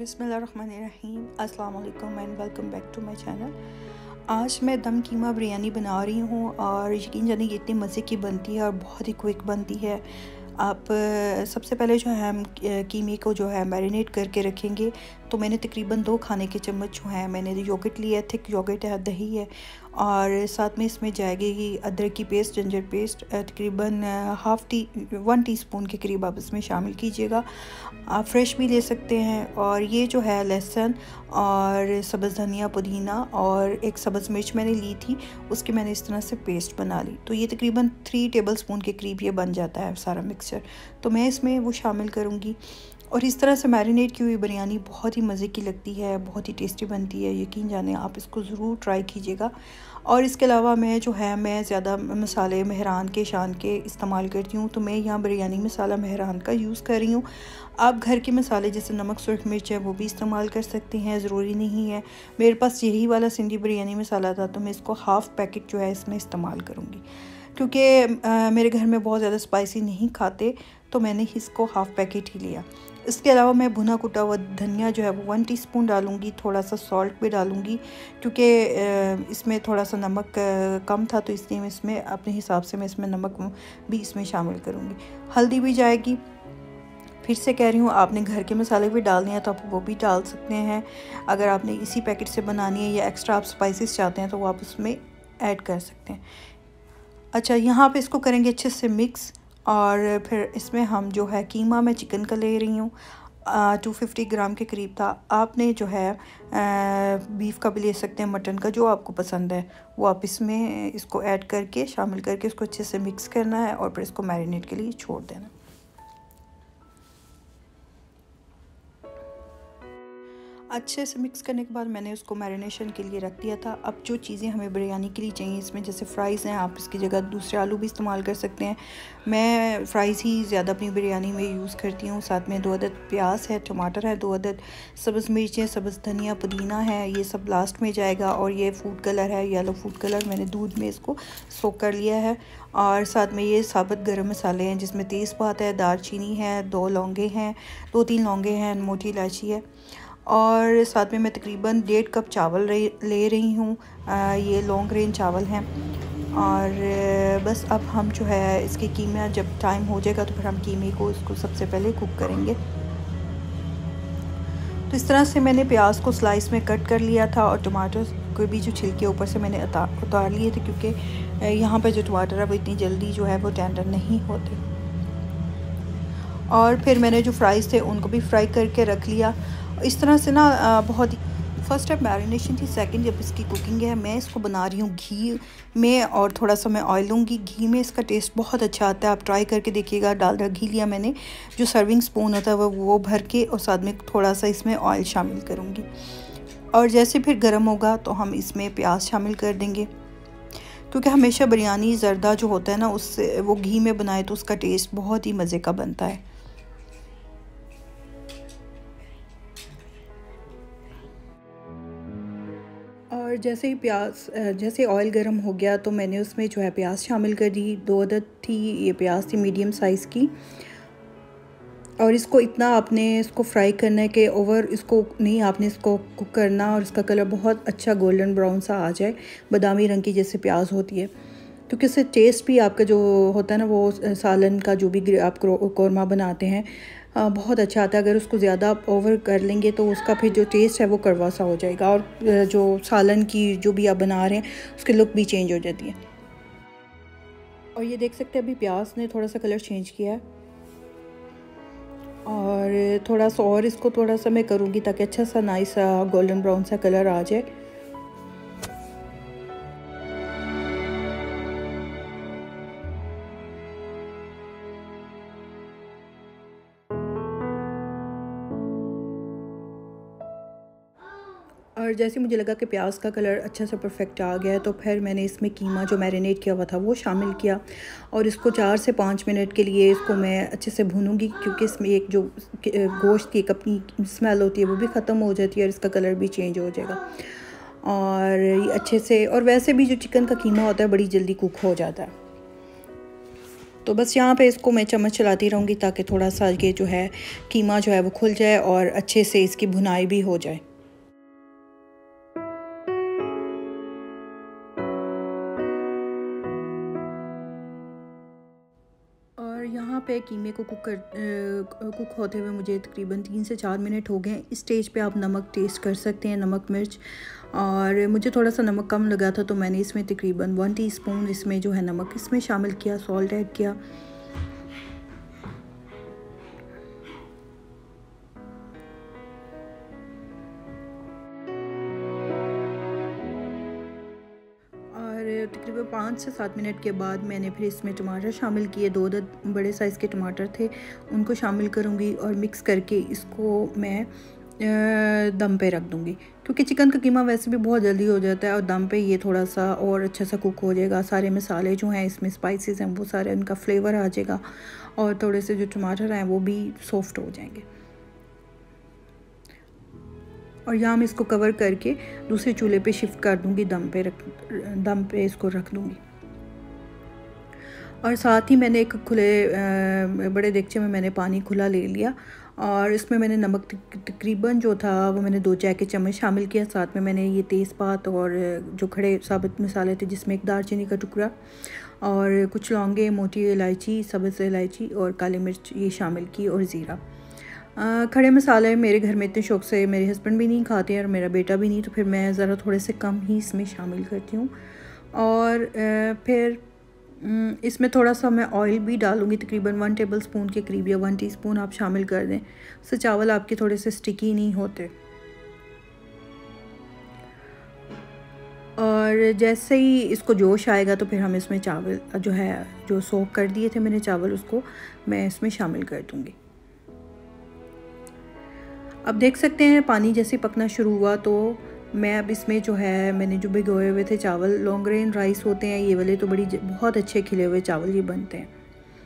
बिस्मिल्लाहिर्रहमानिर्रहीम अस्सलाम वालेकुम and welcome back to my channel. आज मैं दम कीमा बिरयानी बना रही हूँ और यकीन जानिए ये इतनी मज़े की बनती है और बहुत ही क्विक बनती है। आप सबसे पहले जो है हम कीमे को जो है मैरिनेट करके रखेंगे। तो मैंने तकरीबन 2 खाने के चम्मच जो है मैंने योगर्ट लिया है, थिक योगर्ट है, दही है और साथ में इसमें जाएगी अदरक की पेस्ट, जिंजर पेस्ट तकरीबन 1 टीस्पून के करीब आप इसमें शामिल कीजिएगा। आप फ्रेश भी ले सकते हैं। और ये जो है लहसुन और सब्ज़ धनिया, पुदीना और एक सब्ज़ मिर्च मैंने ली थी, उसकी मैंने इस तरह से पेस्ट बना ली। तो ये तकरीबन 3 टेबलस्पून के करीब ये बन जाता है सारा मिक्सचर। तो मैं इसमें वो शामिल करूँगी और इस तरह से मैरिनेट की हुई बिरयानी बहुत ही मज़े की लगती है, बहुत ही टेस्टी बनती है। यकीन जाने आप इसको ज़रूर ट्राई कीजिएगा। और इसके अलावा मैं ज़्यादा मसाले मेहरान के शान के इस्तेमाल करती हूँ। तो मैं यहाँ बिरयानी मसाला मेहरान का यूज़ कर रही हूँ। आप घर के मसाले जैसे नमक, सुर्ख मिर्च है वो भी इस्तेमाल कर सकते हैं, ज़रूरी नहीं है। मेरे पास यही वाला सिंधी बिरयानी मसाला था तो मैं इसको हाफ़ पैकेट जो है इसमें इस्तेमाल करूँगी, क्योंकि मेरे घर में बहुत ज़्यादा स्पाइसी नहीं खाते तो मैंने इसको हाफ़ पैकेट ही लिया। इसके अलावा मैं भुना कुटा हुआ धनिया जो है वो 1 टीस्पून डालूँगी। थोड़ा सा सॉल्ट भी डालूँगी क्योंकि इसमें थोड़ा सा नमक कम था, तो इसलिए मैं इसमें अपने हिसाब से मैं इसमें नमक भी इसमें शामिल करूँगी। हल्दी भी जाएगी। फिर से कह रही हूँ, आपने घर के मसाले भी डालने हैं तो आप वो भी डाल सकते हैं। अगर आपने इसी पैकेट से बनानी है या एक्स्ट्रा आप स्पाइसेस चाहते हैं तो वो आप उसमें ऐड कर सकते हैं। अच्छा, यहाँ पे इसको करेंगे अच्छे से मिक्स। और फिर इसमें हम जो है कीमा मैं चिकन का ले रही हूँ, 250 ग्राम के करीब था। आपने जो है बीफ का भी ले सकते हैं, मटन का, जो आपको पसंद है वो आप इसमें इसको ऐड करके शामिल करके इसको अच्छे से मिक्स करना है और फिर इसको मैरिनेट के लिए छोड़ देना। अच्छे से मिक्स करने के बाद मैंने उसको मैरिनेशन के लिए रख दिया था। अब जो चीज़ें हमें बिरयानी के लिए चाहिए इसमें जैसे फ़्राइज़ हैं, आप इसकी जगह दूसरे आलू भी इस्तेमाल कर सकते हैं। मैं फ़्राइज़ ही ज़्यादा अपनी बिरयानी में यूज़ करती हूँ। साथ में 2 अदद प्याज है, टमाटर है, 2 अदद सब्ज़ मिर्च है, सब्ज़ धनिया, पुदीना है, ये सब लास्ट में जाएगा। और ये फूड कलर है, येलो फूड कलर, मैंने दूध में इसको सोक कर लिया है। और साथ में ये साबुत गरम मसाले हैं जिसमें तेज़पात है, दालचीनी है, 2 लौंगे हैं, 2-3 लौंगे हैं, मोटी इलायची है। और साथ में मैं तकरीबन 1.5 कप चावल ले रही हूँ। ये लॉन्ग रेंज चावल हैं। और बस अब हम जो है इसके कीमा जब टाइम हो जाएगा तो फिर हम कीमे को इसको सबसे पहले कुक करेंगे। तो इस तरह से मैंने प्याज को स्लाइस में कट कर लिया था और टमाटर को भी जो छिलके ऊपर से मैंने उतार लिए थे, क्योंकि यहाँ पे जो टमाटर है वो इतनी जल्दी जो है वो टेंडर नहीं होते। और फिर मैंने जो फ्राइज़ थे उनको भी फ्राई करके रख लिया। इस तरह से ना बहुत ही फर्स्ट स्टेप मैरिनेशन थी। सेकंड जब इसकी कुकिंग है, मैं इसको बना रही हूँ घी में और थोड़ा सा मैं ऑयल लूँगी। घी में इसका टेस्ट बहुत अच्छा आता है, आप ट्राई करके देखिएगा। डालडा घी लिया मैंने, जो सर्विंग स्पून होता है वो भर के, और साथ में थोड़ा सा इसमें ऑयल शामिल करूँगी। और जैसे फिर गर्म होगा तो हम इसमें प्याज शामिल कर देंगे, क्योंकि हमेशा बिरयानी ज़र्दा जो होता है ना उससे वो घी में बनाए तो उसका टेस्ट बहुत ही मज़े का बनता है। और जैसे ऑयल गर्म हो गया तो मैंने उसमें जो है प्याज शामिल कर दी। 2 अदद थी ये प्याज, थी मीडियम साइज़ की। और इसको इतना आपने इसको फ्राई करना है कि ओवर इसको नहीं, आपने इसको कुक करना और इसका कलर बहुत अच्छा गोल्डन ब्राउन सा आ जाए, बादामी रंग की जैसे प्याज होती है। क्योंकि इससे टेस्ट भी आपका जो होता है ना वो सालन का जो भी आप कौरमा बनाते हैं बहुत अच्छा आता है। अगर उसको ज़्यादा ओवर कर लेंगे तो उसका फिर जो टेस्ट है वो कड़वा सा हो जाएगा और जो सालन की जो भी आप बना रहे हैं उसकी लुक भी चेंज हो जाती है। और ये देख सकते हैं अभी प्याज ने थोड़ा सा कलर चेंज किया है और थोड़ा सा और इसको थोड़ा सा मैं करूँगी ताकि अच्छा सा नाइस गोल्डन ब्राउन सा कलर आ जाए। और जैसे मुझे लगा कि प्याज का कलर अच्छा सा परफेक्ट आ गया है तो फिर मैंने इसमें कीमा जो मैरिनेट किया हुआ था वो शामिल किया और इसको 4 से 5 मिनट के लिए इसको मैं अच्छे से भूनूंगी, क्योंकि इसमें एक जो गोश्त की एक अपनी स्मेल होती है वो भी ख़त्म हो जाती है और इसका कलर भी चेंज हो जाएगा। और ये अच्छे से, और वैसे भी जो चिकन का कीमा होता है बड़ी जल्दी कुक हो जाता है। तो बस यहाँ पे इसको मैं चम्मच चलाती रहूँगी ताकि थोड़ा सा ये जो है कीमा जो है वो खुल जाए और अच्छे से इसकी भुनाई भी हो जाए। और यहाँ पे कीमे को कुक होते हुए मुझे तकरीबन 3 से 4 मिनट हो गए। इस स्टेज पे आप नमक टेस्ट कर सकते हैं, नमक मिर्च। और मुझे थोड़ा सा नमक कम लगा था तो मैंने इसमें तकरीबन 1 टीस्पून इसमें जो है नमक इसमें शामिल किया, सॉल्ट ऐड किया। तकरीबन 5 से 7 मिनट के बाद मैंने फिर इसमें टमाटर शामिल किए। 2 बड़े साइज़ के टमाटर थे, उनको शामिल करूँगी और मिक्स करके इसको मैं दम पे रख दूँगी, क्योंकि चिकन का कीमा वैसे भी बहुत जल्दी हो जाता है और दम पे ये थोड़ा सा और अच्छा सा कुक हो जाएगा। सारे मसाले जो हैं इसमें, स्पाइसेस हैं, वो सारे उनका फ्लेवर आ जाएगा और थोड़े से जो टमाटर हैं वो भी सॉफ्ट हो जाएंगे। और यहाँ मैं इसको कवर करके दूसरे चूल्हे पे शिफ्ट कर दूँगी, दम पे इसको रख दूँगी। और साथ ही मैंने एक खुले बड़े देगचे में मैंने पानी खुला ले लिया और इसमें मैंने नमक तकरीबन जो था वो मैंने 2 चाय के चम्मच शामिल किया। साथ में मैंने ये तेज़पात और जो खड़े साबुत मसाले थे जिसमें एक दालचीनी का टुकड़ा और कुछ लौंगे, मोटी इलायची, सब्ज़ इलायची और काली मिर्च ये शामिल की और ज़ीरा। खड़े मसाले मेरे घर में इतने शौक़ से मेरे हस्बैंड भी नहीं खाते और मेरा बेटा भी नहीं, तो फिर मैं ज़रा थोड़े से कम ही इसमें शामिल करती हूँ। और फिर इसमें थोड़ा सा मैं ऑयल भी डालूँगी, तकरीबन 1 टेबलस्पून के करीब या 1 टीस्पून आप शामिल कर दें, उससे चावल आपके थोड़े से स्टिकी नहीं होते। और जैसे ही इसको जोश आएगा तो फिर हम इसमें चावल जो है, जो सोक कर दिए थे मैंने चावल, उसको मैं इसमें शामिल कर दूँगी। अब देख सकते हैं पानी जैसे पकना शुरू हुआ तो मैं अब इसमें जो है मैंने जो भिगोए हुए थे चावल, लॉन्ग ग्रेन राइस होते हैं ये वाले, तो बहुत अच्छे खिले हुए चावल ये बनते हैं।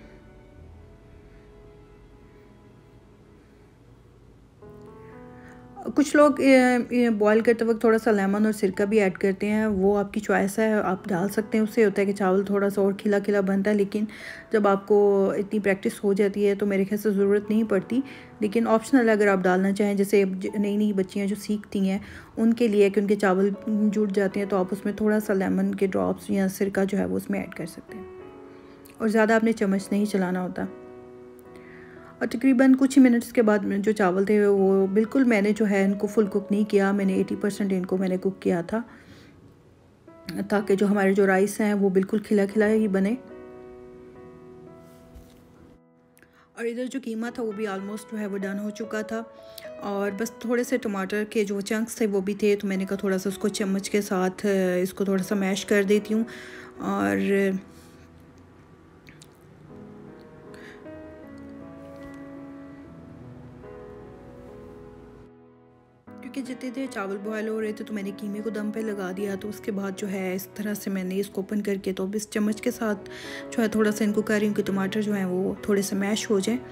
कुछ लोग बॉईल करते वक्त थोड़ा सा लेमन और सिरका भी ऐड करते हैं, वो आपकी चॉइस है, आप डाल सकते हैं। उससे होता है कि चावल थोड़ा सा और खिला खिला बनता है, लेकिन जब आपको इतनी प्रैक्टिस हो जाती है तो मेरे ख्याल से ज़रूरत नहीं पड़ती, लेकिन ऑप्शनल अगर आप डालना चाहें। जैसे नई नई बच्चियाँ जो सीखती हैं उनके लिए कि उनके चावल जुड़ जाते हैं, तो आप उसमें थोड़ा सा लेमन के ड्रॉप्स या सिरका जो है वो उसमें ऐड कर सकते हैं और ज़्यादा आपने चम्मच नहीं चलाना होता। और तकरीबन कुछ ही मिनट्स के बाद जो चावल थे वो बिल्कुल मैंने जो है इनको फुल कुक नहीं किया, मैंने 80% इनको मैंने कुक किया था, ताकि जो हमारे जो राइस हैं वो बिल्कुल खिला खिला ही बने। और इधर जो कीमा था वो भी ऑलमोस्ट जो है वो डन हो चुका था और बस थोड़े से टमाटर के जो चंक्स थे वो भी थे, तो मैंने कहा थोड़ा सा उसको चम्मच के साथ इसको थोड़ा सा मैश कर देती हूँ। और क्योंकि जितने देर चावल बॉयल हो रहे थे तो मैंने कीमे को दम पे लगा दिया, तो उसके बाद जो है इस तरह से मैंने इसको ओपन करके तो अब इस चम्मच के साथ जो है थोड़ा सा इनको कर रही हूँ कि टमाटर जो हैं वो थोड़े से मैश हो जाए।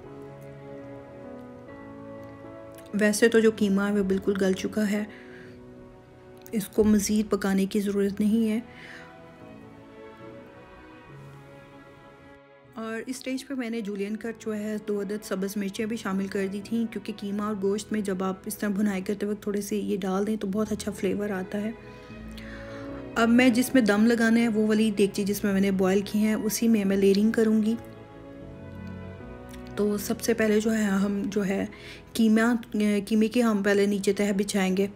वैसे तो जो कीमा है वो बिल्कुल गल चुका है, इसको मज़ीद पकाने की ज़रूरत नहीं है। और इस स्टेज पे मैंने जूलियन कट जो है 2 अदद सब्ज़ मिर्चें भी शामिल कर दी थी, क्योंकि कीमा और गोश्त में जब आप इस तरह भुनाई करते वक्त थोड़े से ये डाल दें तो बहुत अच्छा फ्लेवर आता है। अब मैं जिसमें दम लगाना है वो वाली देगची जिसमें मैंने बॉयल की हैं उसी में मैं लेयरिंग करूँगी। तो सबसे पहले जो है हम जो है कीमे की हम पहले नीचे तह बिछाएंगे।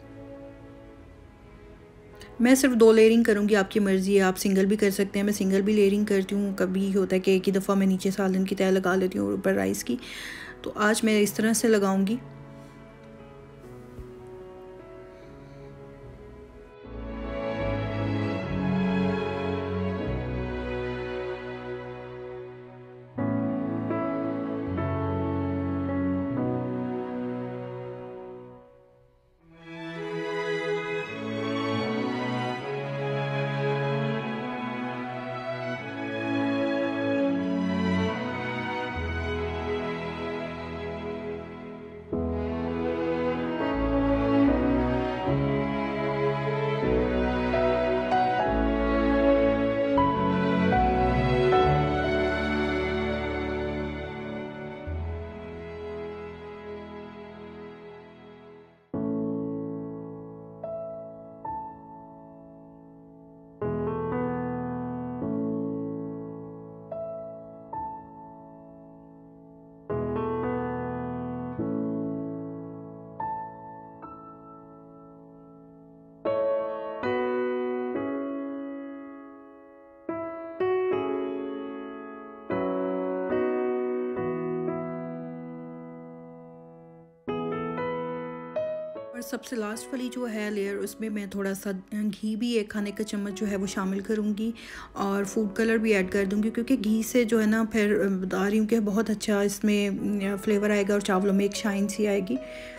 मैं सिर्फ 2 लेयरिंग करूँगी, आपकी मर्ज़ी है, आप सिंगल भी कर सकते हैं। मैं सिंगल भी लेयरिंग करती हूँ, कभी होता है कि एक ही दफ़ा मैं नीचे सालन की तह लगा लेती हूँ और ऊपर राइस की, तो आज मैं इस तरह से लगाऊँगी। और सबसे लास्ट वाली जो है लेयर, उसमें मैं थोड़ा सा घी भी 1 खाने का चम्मच जो है वो शामिल करूँगी और फूड कलर भी ऐड कर दूँगी, क्योंकि घी से जो है ना फिर बता रही हूँ कि बहुत अच्छा इसमें फ्लेवर आएगा और चावलों में एक शाइन सी आएगी।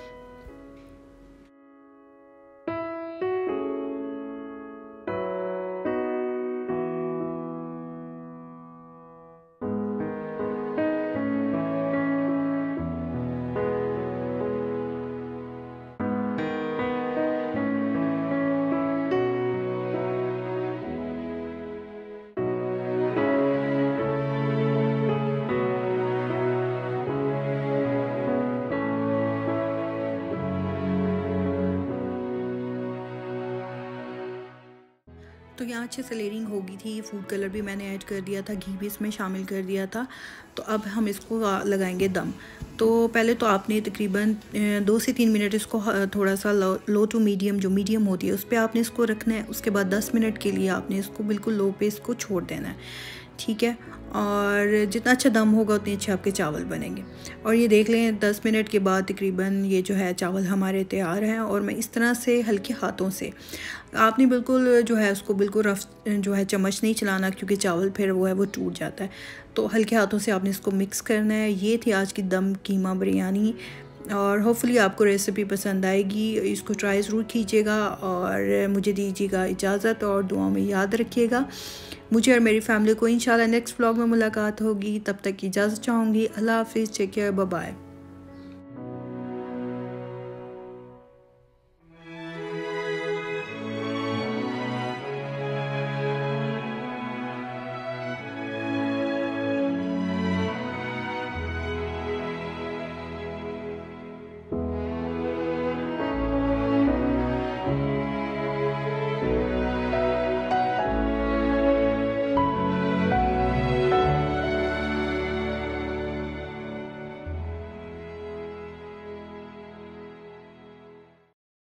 तो यहाँ अच्छे से लेयरिंग हो गई थी, फूड कलर भी मैंने ऐड कर दिया था, घी भी इसमें शामिल कर दिया था। तो अब हम इसको लगाएंगे दम। तो पहले तो आपने तकरीबन 2 से 3 मिनट इसको थोड़ा सा लो टू मीडियम, जो मीडियम होती है उस पर आपने इसको रखना है। उसके बाद 10 मिनट के लिए आपने इसको बिल्कुल लो पे इसको छोड़ देना है, ठीक है। और जितना अच्छा दम होगा उतने अच्छे आपके चावल बनेंगे। और ये देख लें 10 मिनट के बाद तकरीबन ये जो है चावल हमारे तैयार हैं। और मैं इस तरह से हल्के हाथों से, आपने बिल्कुल जो है उसको बिल्कुल रफ जो है चम्मच नहीं चलाना, क्योंकि चावल फिर वो है वो टूट जाता है। तो हल्के हाथों से आपने इसको मिक्स करना है। ये थी आज की दम कीमा बिरयानी, और होपफुली आपको रेसिपी पसंद आएगी। इसको ट्राई ज़रूर कीजिएगा और मुझे दीजिएगा इजाज़त, और दुआ में याद रखिएगा। मुझे और मेरी फैमिली को इंशाल्लाह नेक्स्ट व्लॉग में मुलाकात होगी। तब तक की इजाज़त चाहूँगी। अल्लाह हाफ़िज़, टेक केयर, बाय बाय।